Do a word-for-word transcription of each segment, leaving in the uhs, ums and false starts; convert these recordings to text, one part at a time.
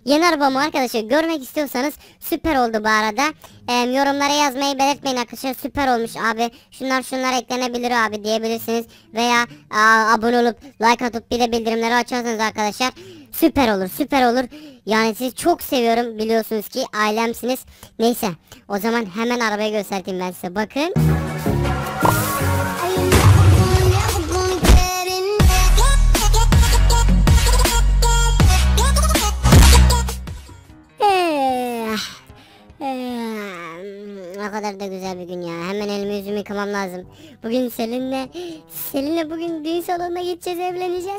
Yeni arabamı arkadaşlar görmek istiyorsanız süper oldu bu arada. E, yorumlara yazmayı belirtmeyin arkadaşlar, süper olmuş abi. Şunlar şunlar eklenebilir abi diyebilirsiniz. Veya a, abone olup like atıp bir de bildirimleri açarsanız arkadaşlar süper olur, süper olur. Yani sizi çok seviyorum, biliyorsunuz ki ailemsiniz. Neyse o zaman hemen arabayı göstereyim ben size, bakın. Ne kadar da güzel bir gün ya. Hemen elimi yüzümü yıkamam lazım. Bugün Selin'le Selin'le bugün düğün salonuna gideceğiz, evleneceğiz.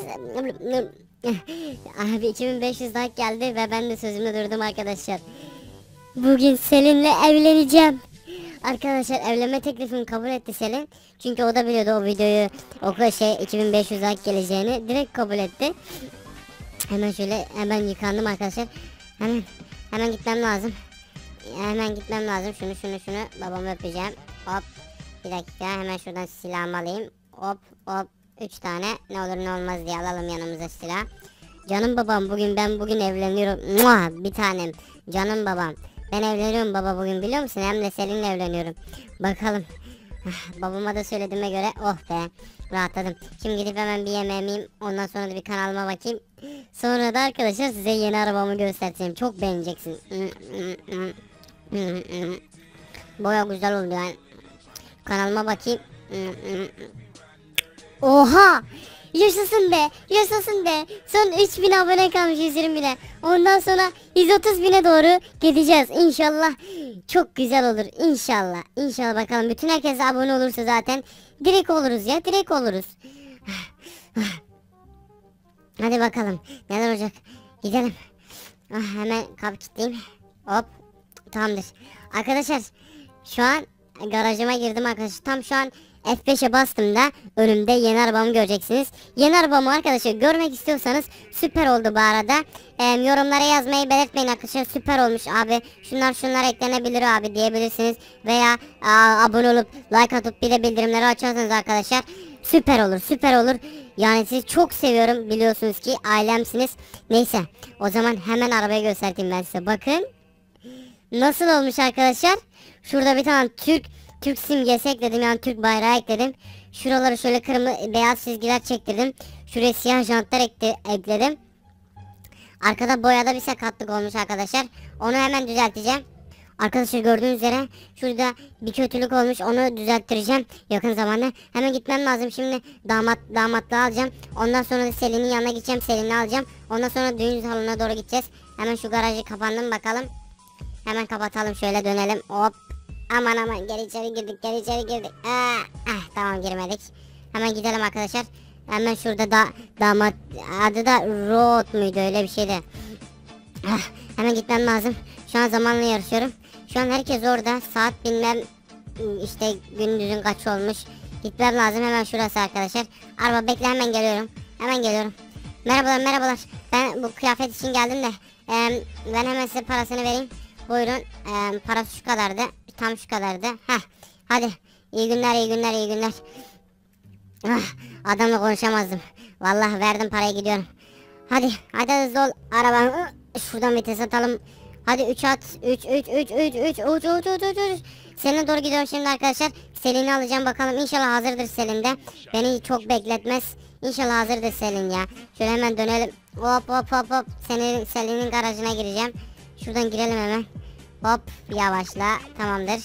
Abi iki bin beş yüz like geldi ve ben de sözümde durdum arkadaşlar. Bugün Selin'le evleneceğim. Arkadaşlar evlenme teklifimi kabul etti Selin. Çünkü o da biliyordu o videoyu, o şey iki bin beş yüz like geleceğini. Direkt kabul etti. Hemen şöyle hemen yıkandım arkadaşlar. Hemen hemen gitmem lazım. Hemen gitmem lazım. Şunu şunu şunu babamı öpeceğim. Hop. Bir dakika, hemen şuradan silahımı alayım. Hop hop. Üç tane ne olur ne olmaz diye alalım yanımıza silah. Canım babam, bugün ben bugün evleniyorum. Muah, bir tanem. Canım babam. Ben evleniyorum baba bugün, biliyor musun? Hem de Selin'le evleniyorum. Bakalım. Babama da söylediğime göre oh be, rahatladım. Şimdi gidip hemen bir yemeğimi yiyeyim. Ondan sonra da bir kanalıma bakayım. Sonra da arkadaşlar size yeni arabamı göstereceğim. Çok beğeneceksin. Boya güzel oldu yani. Kanalıma bakayım. Oha! Yaşasın be! Yaşasın be! Son üç bin abone kalmış, yüz yirmi bine. Ondan sonra yüz otuz bine doğru gideceğiz. İnşallah çok güzel olur. İnşallah. İnşallah bakalım. Bütün herkes abone olursa zaten direkt oluruz ya. Direkt oluruz. Hadi bakalım. Neler olacak? Gidelim. Ah, hemen kapı kilitleyeyim. Hop. Tamamdır. Arkadaşlar şu an garajıma girdim arkadaşlar. Tam şu an F beşe bastım da önümde yeni arabamı göreceksiniz. Yeni arabamı arkadaşlar görmek istiyorsanız süper oldu bu arada. E, yorumlara yazmayı belirtmeyin arkadaşlar, süper olmuş abi. Şunlar şunlar eklenebilir abi diyebilirsiniz. Veya a, abone olup like atıp bir de bildirimleri açarsanız arkadaşlar süper olur, süper olur. Yani sizi çok seviyorum, biliyorsunuz ki ailemsiniz. Neyse o zaman hemen arabayı göstereyim ben size, bakın. Nasıl olmuş arkadaşlar? Şurada bir tane Türk Türk simgesi ekledim, yani Türk bayrağı ekledim. Şuraları şöyle kırmızı beyaz çizgiler çektirdim. Şuraya siyah jantlar ekle, ekledim. Arkada boyada bir sakatlık olmuş arkadaşlar. Onu hemen düzelteceğim. Arkadaşlar gördüğünüz üzere şurada bir kötülük olmuş, onu düzelttireceğim yakın zamanda. Hemen gitmem lazım şimdi, damat damatlığı alacağım. Ondan sonra da Selin'in yanına gideceğim, Selin'i alacağım. Ondan sonra düğün salonuna doğru gideceğiz. Hemen şu garajı kapandım bakalım. Hemen kapatalım, şöyle dönelim. Hop. Aman aman, gel içeri girdik, gel içeri girdik. Aa, ah, tamam girmedik. Hemen gidelim arkadaşlar. Hemen şurada da damat adı da Road muydu, öyle bir şeydi. Ah, hemen gitmem lazım. Şu an zamanla yarışıyorum. Şu an herkes orada. Saat bilmem işte gündüzün kaç olmuş. Gitmem lazım, hemen şurası arkadaşlar. Araba bekle, hemen geliyorum. Hemen geliyorum. Merhabalar merhabalar. Ben bu kıyafet için geldim de. E, ben hemen size parasını vereyim. Buyurun. E, parası şu kadardı. Tam şu kadardı. Heh. Hadi. İyi günler, iyi günler, iyi günler. Ah, adamla konuşamazdım. Vallahi verdim parayı, gidiyorum. Hadi. Hadi hızlı ol. Arabamı. Şuradan vites atalım. Hadi üç at. üç üç üç üç üç uç uç uç uç uç. Selin'e doğru gidiyorum şimdi arkadaşlar. Selin'i alacağım bakalım. İnşallah hazırdır Selin de. Beni çok bekletmez. İnşallah hazırdır Selin ya. Şöyle hemen dönelim. Hop hop hop hop. Senin Selin'in garajına gireceğim. Şuradan girelim hemen. Hop yavaşla, tamamdır.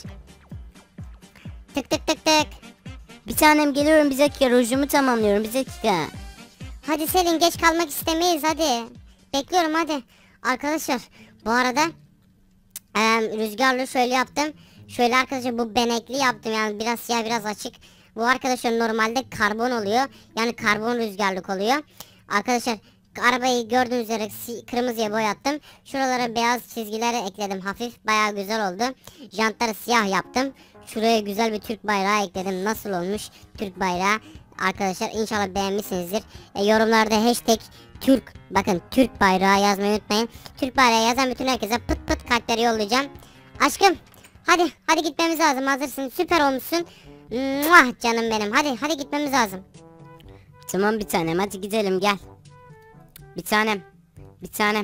Tık tık tık tık. Bir tanem geliyorum, bir dakika rujumu tamamlıyorum, bir dakika. Hadi Selin, geç kalmak istemeyiz, hadi. Bekliyorum hadi. Arkadaşlar bu arada e, rüzgarlı şöyle yaptım. Şöyle arkadaşlar bu benekli yaptım, yani biraz siyah biraz açık. Bu arkadaşlar normalde karbon oluyor. Yani karbon rüzgarlık oluyor. Arkadaşlar arabayı gördüğünüz üzere kırmızıya boyattım. Şuralara beyaz çizgileri ekledim hafif. Bayağı güzel oldu. Jantları siyah yaptım. Şuraya güzel bir Türk bayrağı ekledim. Nasıl olmuş Türk bayrağı? Arkadaşlar inşallah beğenmişsinizdir. E, yorumlarda hashtag Türk, bakın Türk bayrağı yazmayı unutmayın. Türk bayrağı yazan bütün herkese pıt pıt kalpleri yollayacağım. Aşkım hadi hadi gitmemiz lazım, hazırsın, süper olmuşsun. Muah, canım benim, hadi hadi gitmemiz lazım. Tamam bir tanem, hadi gidelim, gel. Bir tanem. Bir tanem.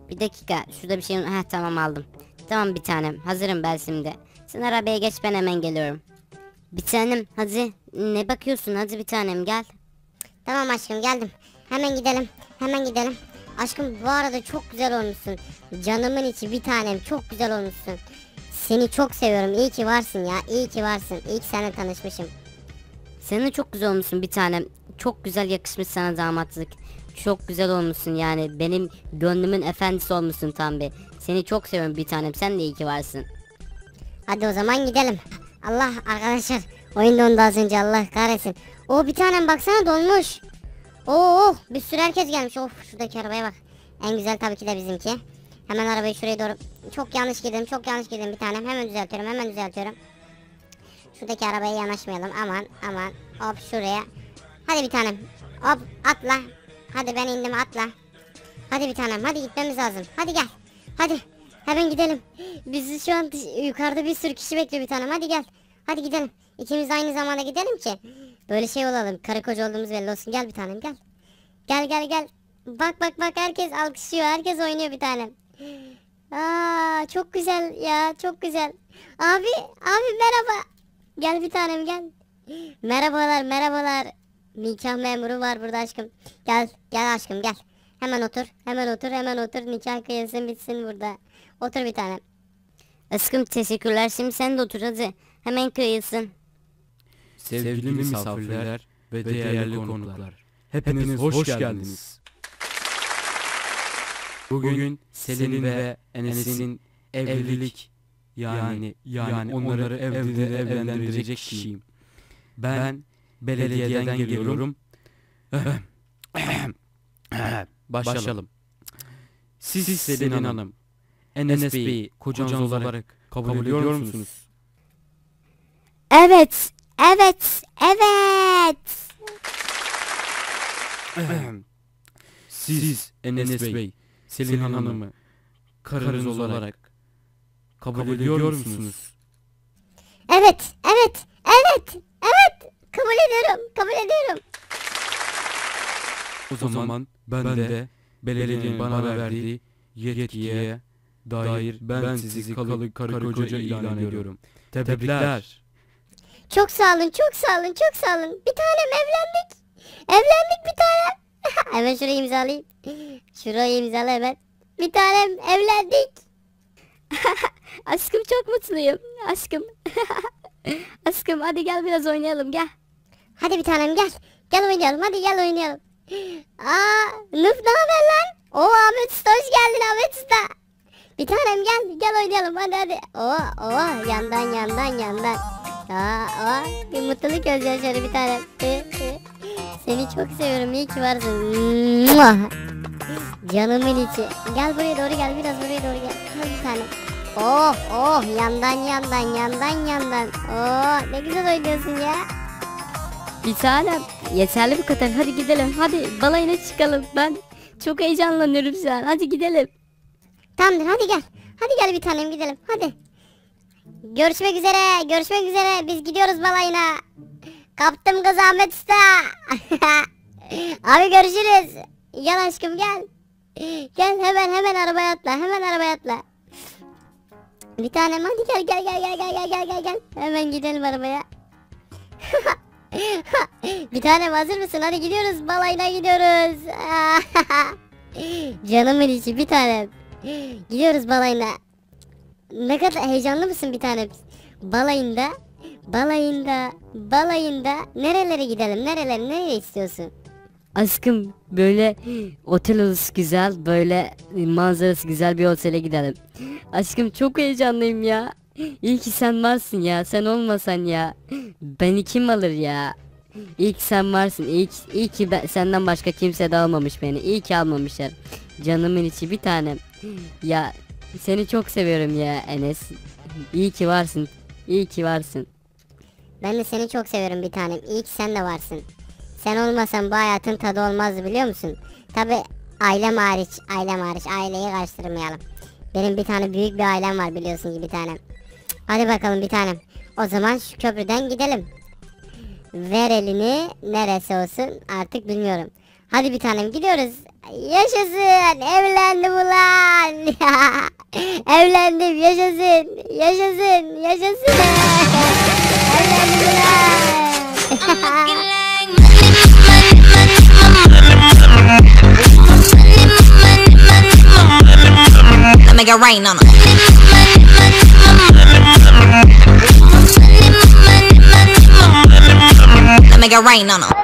Bir dakika, şurada bir şey... Heh, tamam aldım. Tamam bir tanem, hazırım ben şimdi. Sen arabaya geç, ben hemen geliyorum. Bir tanem hadi, ne bakıyorsun, hadi bir tanem gel. Tamam aşkım, geldim. Hemen gidelim. Hemen gidelim. Aşkım bu arada çok güzel olmuşsun. Canımın içi bir tanem, çok güzel olmuşsun. Seni çok seviyorum. İyi ki varsın ya. İyi ki varsın. İyi ki seninle tanışmışım. Sen de çok güzel olmuşsun bir tanem. Çok güzel yakışmış sana damatlık. Çok güzel olmuşsun yani. Benim gönlümün efendisi olmuşsun tam bir. Seni çok seviyorum bir tanem. Sen de iyi ki varsın. Hadi o zaman gidelim. Allah arkadaşlar. Oyun dondu az önce, Allah kahretsin. Oo bir tanem baksana, donmuş. Oo bir sürü herkes gelmiş. Of şuradaki arabaya bak. En güzel tabii ki de bizimki. Hemen arabayı şuraya doğru. Çok yanlış girdim. Çok yanlış girdim bir tanem. Hemen düzeltiyorum. Hemen düzeltiyorum. Şuradaki arabaya yanaşmayalım. Aman aman. Hop şuraya. Hadi bir tanem. Hop atla. Hadi ben indim, atla. Hadi bir tanem. Hadi gitmemiz lazım. Hadi gel. Hadi. Hemen gidelim. Bizi şu an dış- yukarıda bir sürü kişi bekliyor bir tanem. Hadi gel. Hadi gidelim. İkimiz aynı zamanda gidelim ki böyle şey olalım. Karı koca olduğumuz belli olsun. Gel bir tanem, gel. Gel gel gel. Bak bak bak, herkes alkışlıyor. Herkes oynuyor bir tanem. Aa çok güzel ya, çok güzel. Abi abi merhaba. Gel bir tanem, gel. Merhabalar merhabalar. Nikah memuru var burada aşkım. Gel gel aşkım, gel. Hemen otur, hemen otur, hemen otur. Nikah kıyılsın bitsin burada. Otur bir tanem. Aşkım teşekkürler. Şimdi sen de otur hadi. Hemen kıyılsın. Sevgili misafirler ve değerli konuklar, hepiniz hoş geldiniz. Bugün Selin ve Enes'in evlilik yani yani onları evde evlendirecek kişiyim. Ben belediyeden geliyorum. Başlayalım. Siz Selin Hanım, Enes Bey'i kocanız olarak kabul ediyor musunuz? Evet. Evet. Evet. Siz Enes Bey, Selin Hanım'ı karınız olarak kabul ediyor musunuz? Evet evet evet evet. Kabul ediyorum, kabul ediyorum. O zaman ben de belediyenin bana verdiği yetkiye dair ben sizi kalı karı koca ilan ediyorum. Tebrikler. Çok sağ olun, çok sağ olun, çok sağ olun. Bir tanem evlendik. Evlendik bir tanem. Hemen şurayı imzalayayım. Şurayı imzala hemen. Bir tanem evlendik. Aşkım çok mutluyum. Aşkım. Aşkım hadi gel biraz oynayalım gel. Hadi bir tanem gel. Gel oynayalım, hadi gel oynayalım. Aa, Nuf ne haber lan? Oo Ahmet Usta, hoş geldin Ahmet Usta. Bir tanem gel, gel oynayalım hadi hadi. Oo, oo yandan yandan yandan. Aa, aa bir mutluluk gözyaşları bir tanem. Seni çok seviyorum, iyi ki varsın. Mua! Canımın içi. Gel buraya doğru gel, biraz buraya doğru gel. Gel bir tanem. Oh oh yandan yandan yandan yandan. Oh ne güzel oynuyorsun ya. Bir tanem. Yeterli bu kadar. Hadi gidelim. Hadi balayına çıkalım. Ben çok heyecanlanıyorum şu an. Hadi gidelim. Tamamdır, hadi gel. Hadi gel bir tanem, gidelim hadi. Görüşmek üzere, görüşmek üzere. Biz gidiyoruz balayına. Kaptım kız Ahmet Usta. Abi görüşürüz. Gel aşkım gel. Gel hemen hemen arabaya atla. Hemen arabaya atla. Bir tanem hadi gel gel gel gel gel gel gel gel gel. Hemen gidelim arabaya. Bir tanem hazır mısın? Hadi gidiyoruz, balayına gidiyoruz. Canımın içi bir tanem. Gidiyoruz balayına. Ne kadar heyecanlı mısın bir tanem? Balayında, balayında, balayında nerelere gidelim? Nerelere, nereye istiyorsun? Aşkım böyle otel odası güzel, böyle manzarası güzel bir otele gidelim. Aşkım çok heyecanlıyım ya. İyi ki sen varsın ya. Sen olmasan ya beni kim alır ya? İyi ki sen varsın. İyi ki, iyi ki ben, senden başka kimse de almamış beni. İyi ki almamışlar. Canımın içi bir tanem. Ya seni çok seviyorum ya Enes. İyi ki varsın. İyi ki varsın. Ben de seni çok seviyorum bir tanem. İyi ki sen de varsın. Sen olmasan bu hayatın tadı olmazdı, biliyor musun? Tabi ailem hariç, ailem hariç, aileyi karıştırmayalım. Benim bir tane büyük bir ailem var biliyorsun ki bir tanem. Hadi bakalım bir tanem. O zaman şu köprüden gidelim. Ver elini, neresi olsun artık bilmiyorum. Hadi bir tanem gidiyoruz. Yaşasın. Evlendim ulan. Evlendim. Yaşasın. Yaşasın. Yaşasın. Evlendim ulan. Make it rain on 'em. Make it rain on 'em.